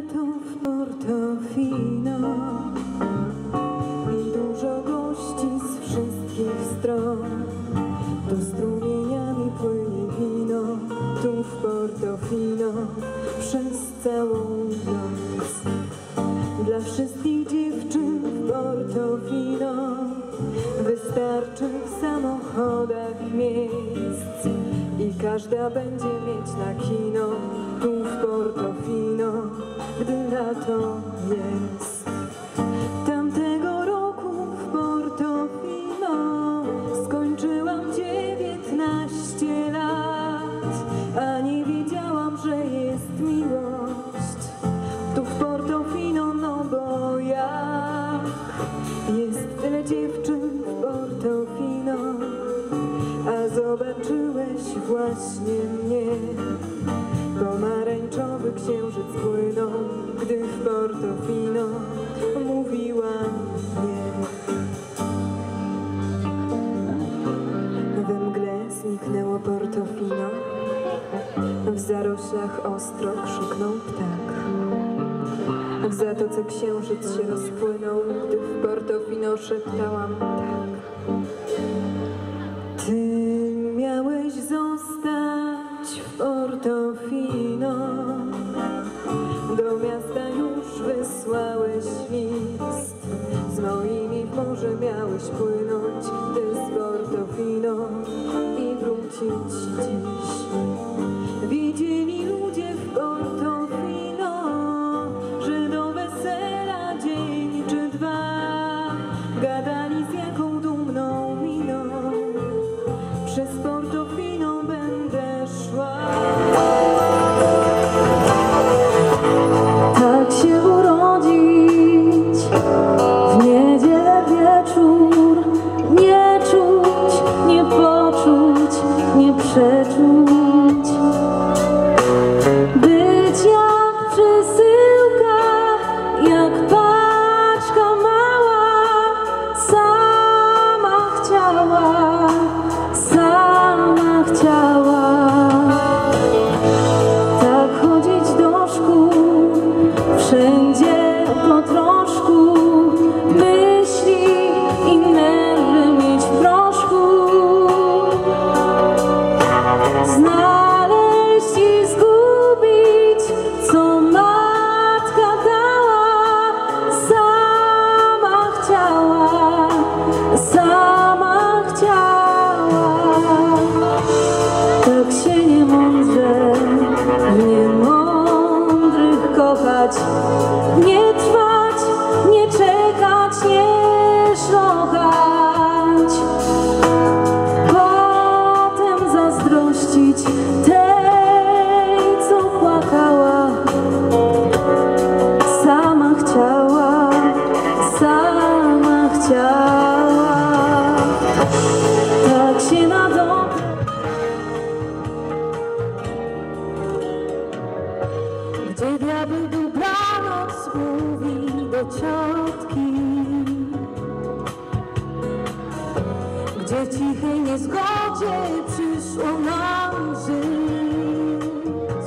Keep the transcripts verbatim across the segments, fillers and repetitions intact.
lato w Portofino i dużo gości z wszystkich stron. Tu strumieniami płynie wino, tu w Portofino przez całą noc. Dla wszystkich dziewczyn w Portofino wystarczy w samochodach miejsc i każda będzie mieć na kino tu w Portofino, gdy lato jest. Tamtego roku w Portofino skończyłam dziewiętnaście lat, a nie wiedziałam, że jest miłość tu w Portofino, no bo jak jest tyle dziewczyn w Portofino, a zobaczyłeś właśnie mnie. Pomarańczowy księżyc płynął, gdy w Portofino mówiłam nie. We mgle zniknęło Portofino, w zaroślach ostro krzyknął ptak. W zatoce księżyc się rozpłynął, gdy w Portofino szeptałam tak. Ty miałeś zostać w Portofino, do miasta już wysłałeś list. Z moimi w morze miałeś płynąć, ty z Portofino i wrócić dziś. Widzieli ludzie w Portofino, że do wesela dzień czy dwa, gadali z jaką dumną miną. Przez Portofino będę szła. Tak się urodzić w niedzielę wieczór, nie czuć, nie poczuć, nie przeczuć. Być jak przesyłka, jak paczka mała, sama chciała, sama chciała. Tak chodzić do szkół, wszędzie po troszku, myśli i nerwy mieć w proszku. Znaleźć i zgubić, co matka dała, sama chciała, sama chciała. Tak się niemądrze w niemądrych kochać, nie trwać, nie czekać, nie szlochać. Potem zazdrościć tej, co płakała, sama chciała, sama chciała. Tak się na dobre, gdzie diabeł dobranoc mówi do ciotki, gdzie w cichej niezgodzie przyszło nam żyć.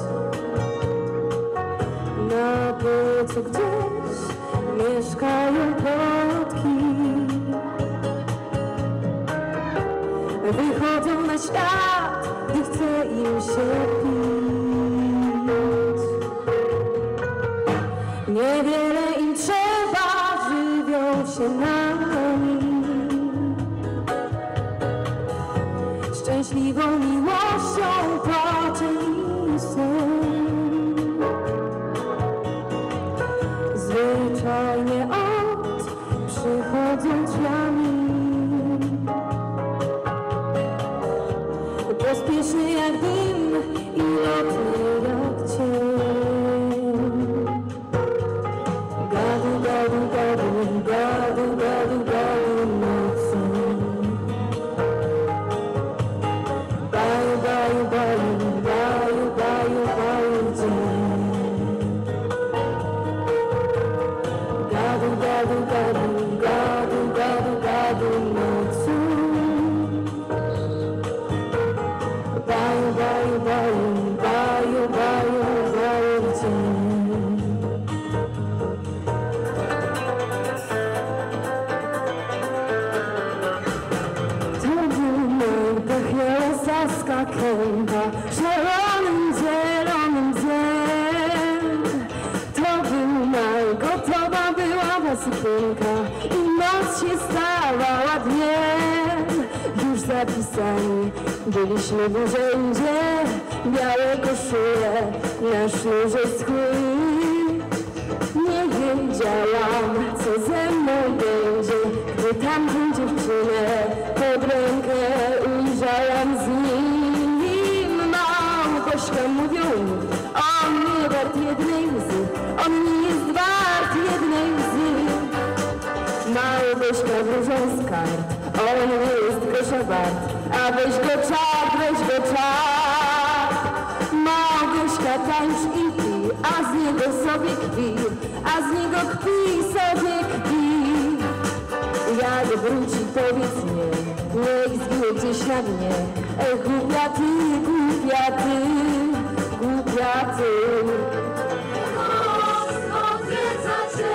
Na piecu gdzieś mieszkają plotki, wychodzą na świat, gdy chce im się pić. Niewiele im trzeba, żywią się nami, szczęśliwą miłością płaczem i sen. Zwyczajnie od przychodzą drzwiami, pospieszny jak dym i lotny jak cień. Gadu, gadu, gadu, gadu, gadu, gadu nocą. Baju, baju, baju, baju, baju, baju dzień. Gadu, gadu, gadu, gadu, gadu, gadu nocą. Baju, baju, baju, baju. włoska kępa, zielonym, zielonym dniem. To był maj, gotowa była ta sukienka i noc się stawała dniem. Już zapisani byliśmy w urzędzie, białe koszule na sznurze skóry. Nie wiedziałam, co ze mną będzie, gdy tamtą dziewczynę pod rękę ujrzałam z nim. Małgośka mówią mi, on nie wart jednej łzy, on nie jest wart jednej łzy. Małgośka wróżą z kart, on nie jest grosza wart, a weź go czap, weź go czap. Małgośka tańcz i pij, a z niego sobie kpi, a z niego kpi, sobie kpi. Jak wróci, powiedz mnie, niech zginie gdzieś na dnie. E, głupia ty, głupia ty, głupia ty. Odwiedza cię,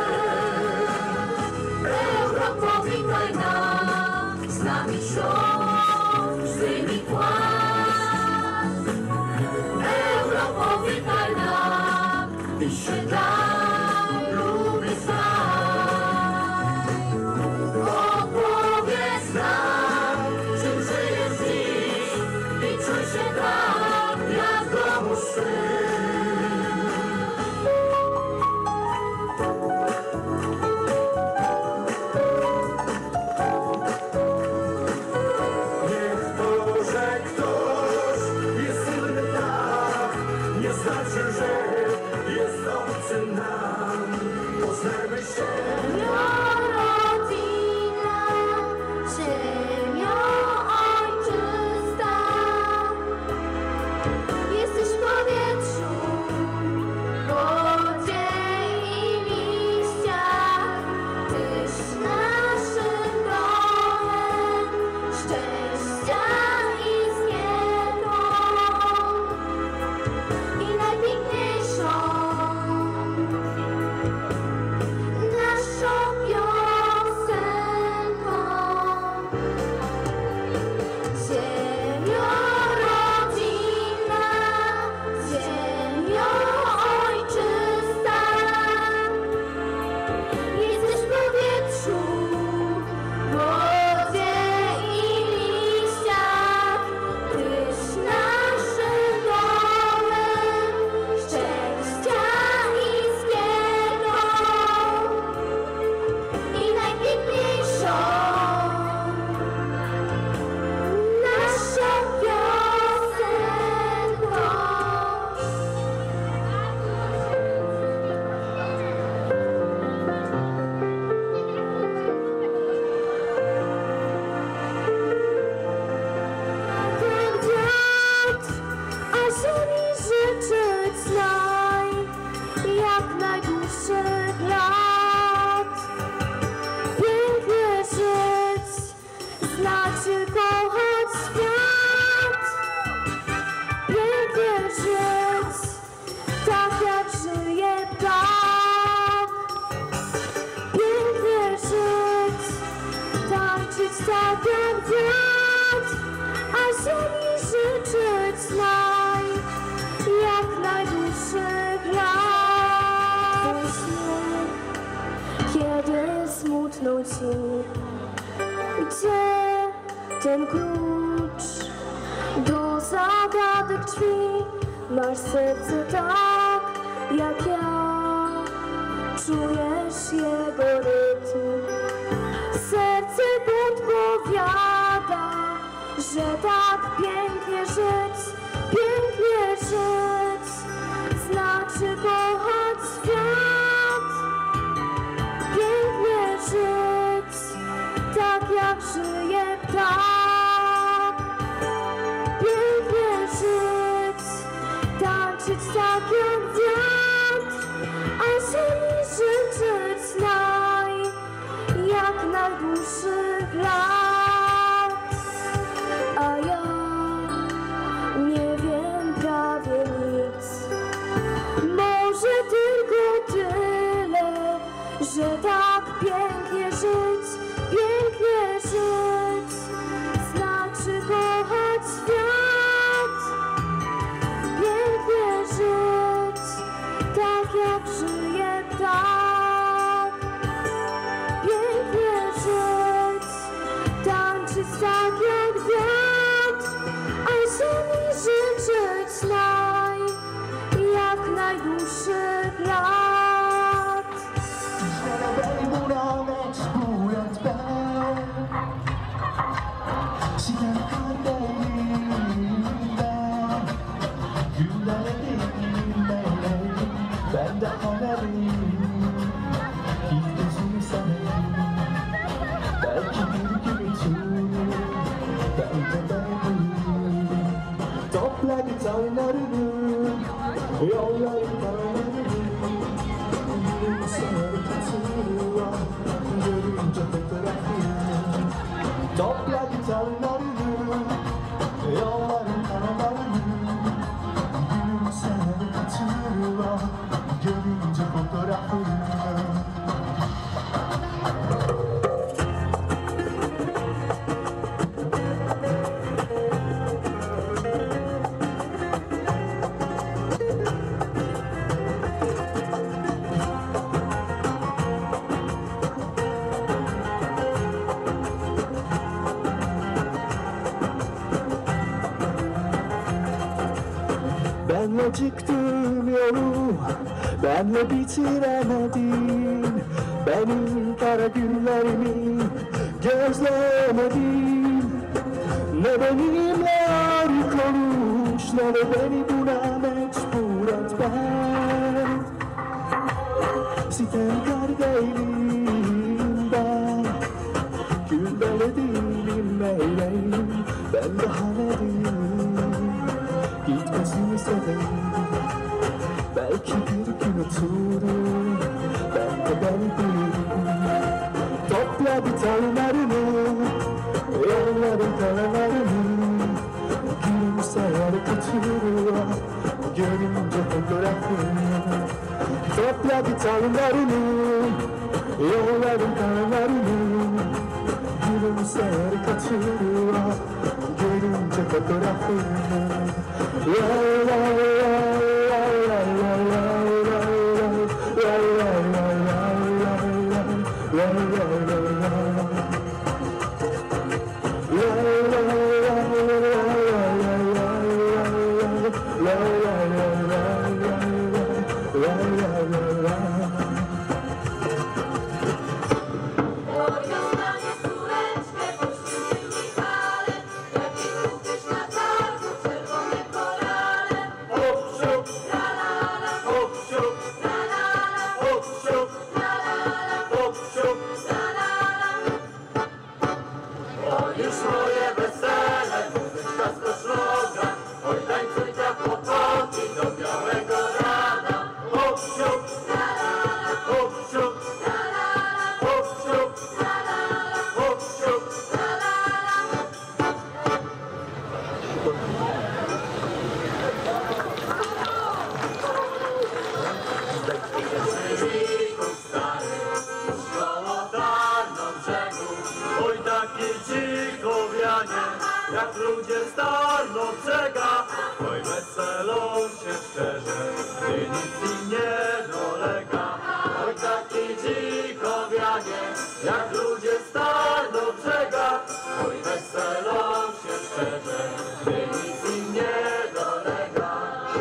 Europą, witaj nam, z nami siądź, wyjmij płaszcz. Europą, witaj nam, i się daj, lubię znaj. Opowiedz nam, czym żyjesz dziś i czuj się tak, jak w domu swym. Niech to, że ktoś jest inny tak, nie znaczy, że jest obcy nam. Poznajmy się. Rodzina, ziemio ojczysta, jesteś w powietrzu, wodzie i liściach, tyś naszym domem szczęścia i zniego i najpiękniejszą naszą piosenką. Ziemio rodzina, ziemio ojczysta, jesteś w powietrzu, wodzie i liściach, tyś naszym domem szczęścia i zniego i najpiękniejszą naszą piosenką. Jak wiatr, a ziemi życzyć naj, jak najdłuższych lat. Pięknie żyć, znaczy kochać świat. Pięknie żyć, tak jak żyje ptak. Pięknie żyć, tańczyć tak jak wiatr, a ziemi życzyć naj, jak najdłuższych lat. Kiedy smutno ci, gdzie ten klucz do zagadek drzwi? Masz serce tak jak ja, czujesz jego rytm. Serce podpowiada, że tak pięknie żyć, pięknie żyć, znaczy kochać świat. Pięknie żyć, tak jak żyje ptak. Pięknie żyć, tańczyć tak jak wiatr, a ziemi życzyć naj, jak najdłuższych lat. A ja nie wiem prawie nic, może tylko tyle, że tak pięknie żyć, pięknie żyć, znaczy kochać świat. Toplagi tanelerimi yollarım tanelerimi bir sarı katıra görünce fotoğrafını Toplagi tanelerimi yollarım tanelerimi bir sarı katıra görünce fotoğrafını Benle çıktığım yolu benle bitiremedin. Benim kara günlerimi gözlemedin. Ne benimle arı konuş, ne de beni buna mecbur et ben. Sitemkar değilim ben, güldele değilim meyleyim. Ben daha ne değilim, gitmesini istedim. Belki bir gün otururum, ben de beni bilirim. Topla bir tanelerimi, yolların karalarını. Gülümseyer kaçırıyor, görünce fotoğrafını. Topla bir tanelerimi, yolların karalarını. Gülümseyer kaçırıyor, görünce fotoğrafını. La la la la la la la la la Jak ludzie starną brzega, oj weselą się szczerze, gdy nic im nie dolega. Oj taki dziko wianie, jak ludzie starną brzega, oj weselą się szczerze, gdy nic im nie dolega.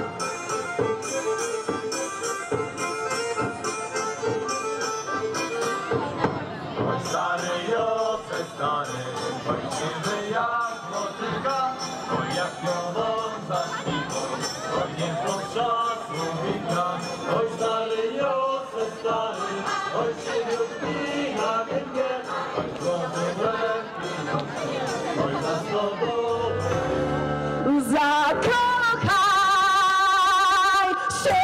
Oj stary Józef stary, oj siwy jak motyka, oj jak pioną zaśpiwą, oj nie potrzasu wika. Oj stary Józef stary, oj siwiutki na gębie, oj złoty łeb pieniądze, oj za sobą. Zakochaj się,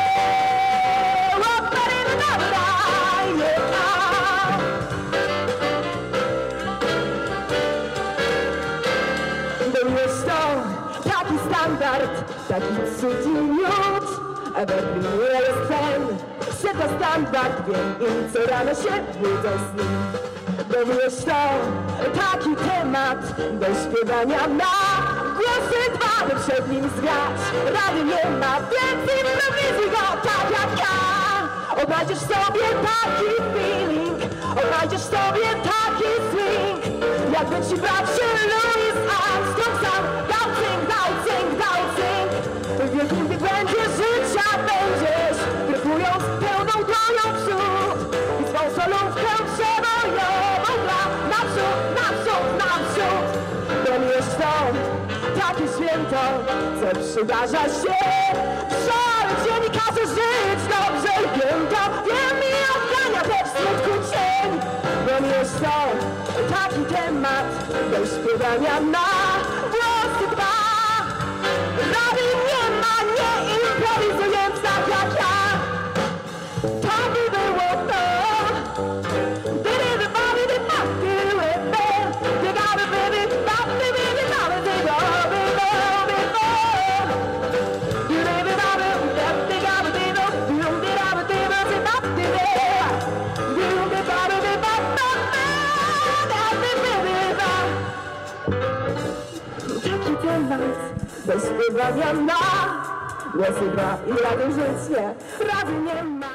łapary nadaje nam. Był już to taki standard, taki cud i miód. Evergreen jest ten, że to standard, wiem i co rano się budzę z nim. Był już to taki temat do śpiewania na głosy dwa, by przed nim zgrać. Rady nie ma, więc improwizuj go tak jak ja. Odnajdziesz sobie taki feeling, odnajdziesz sobie taki swing. Jakby ci bracie Louis Armstrong sam dał cynk, dał cynk, dał cynk. W wielkim błędzie życia będziesz, grypując pełną dłonią w przód. I swą solówkę przebojową gra naprzód, naprzód, naprzód. Domierz to takie święto, co przydarza się w szary dzień i każe żyć dobrze i piękno. Wiem i odgania też smutku cień. Domierz to taki temat do śpiewania na głosy dwa. bez śpiewania ma, nie chyba i rady życie, rady nie ma.